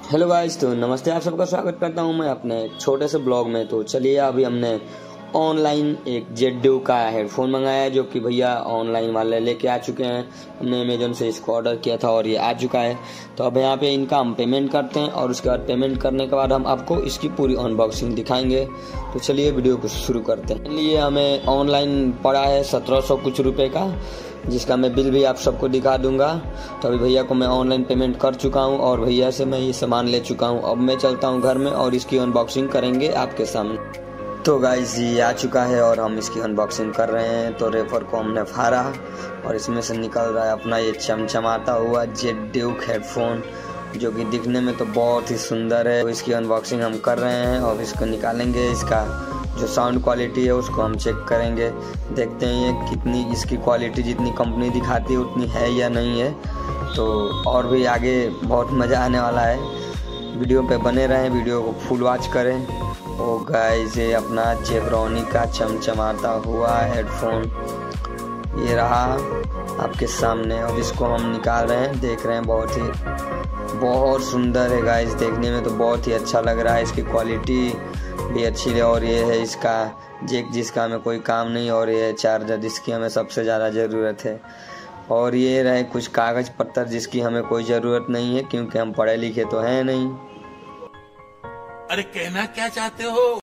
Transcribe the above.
Hello guys, तो नमस्ते। आप सबका स्वागत करता हूं मैं अपने छोटे से ब्लॉग में। तो चलिए, अभी हमने ऑनलाइन एक जेड का हेडफोन मंगाया है, जो कि भैया ऑनलाइन वाले लेके आ चुके हैं। हमने अमेजोन से इसको ऑर्डर किया था और ये आ चुका है। तो अब यहाँ पे इनका हम पेमेंट करते हैं और उसके बाद पेमेंट करने के बाद हम आपको इसकी पूरी अनबॉक्सिंग दिखाएंगे। तो चलिए वीडियो को शुरू करते हैं। लिए हमें ऑनलाइन पड़ा है 1700 कुछ रुपये का, जिसका मैं बिल भी आप सबको दिखा दूंगा। तो अभी भैया को मैं ऑनलाइन पेमेंट कर चुका हूं और भैया से मैं ये सामान ले चुका हूं। अब मैं चलता हूं घर में और इसकी अनबॉक्सिंग करेंगे आपके सामने। तो गाइस, ये आ चुका है और हम इसकी अनबॉक्सिंग कर रहे हैं। तो रेफर को हमने फाड़ा और इसमें से निकल रहा है अपना ये चमचमाता हुआ जेड हेडफोन, जो कि दिखने में तो बहुत ही सुंदर है। तो इसकी अनबॉक्सिंग हम कर रहे हैं और इसको निकालेंगे। इसका जो साउंड क्वालिटी है उसको हम चेक करेंगे, देखते हैं ये कितनी इसकी क्वालिटी जितनी कंपनी दिखाती है उतनी है या नहीं है। तो और भी आगे बहुत मज़ा आने वाला है। वीडियो पे बने रहें, वीडियो को फुल वॉच करें। ओ गाइस, ये अपना जेब्रॉनी का चमचमाता हुआ हेडफोन ये रहा आपके सामने। अब इसको हम निकाल रहे हैं, देख रहे हैं। बहुत सुंदर है गाइस, देखने में तो बहुत ही अच्छा लग रहा है। इसकी क्वालिटी भी अच्छी है और ये है इसका जैक, जिसका हमें कोई काम नहीं, और ये चार्जर जिसकी हमें सबसे ज़्यादा ज़रूरत है। और ये रहे कुछ कागज़ पत्तर जिसकी हमें कोई ज़रूरत नहीं है, क्योंकि हम पढ़े लिखे तो हैं नहीं। अरे कहना क्या चाहते हो?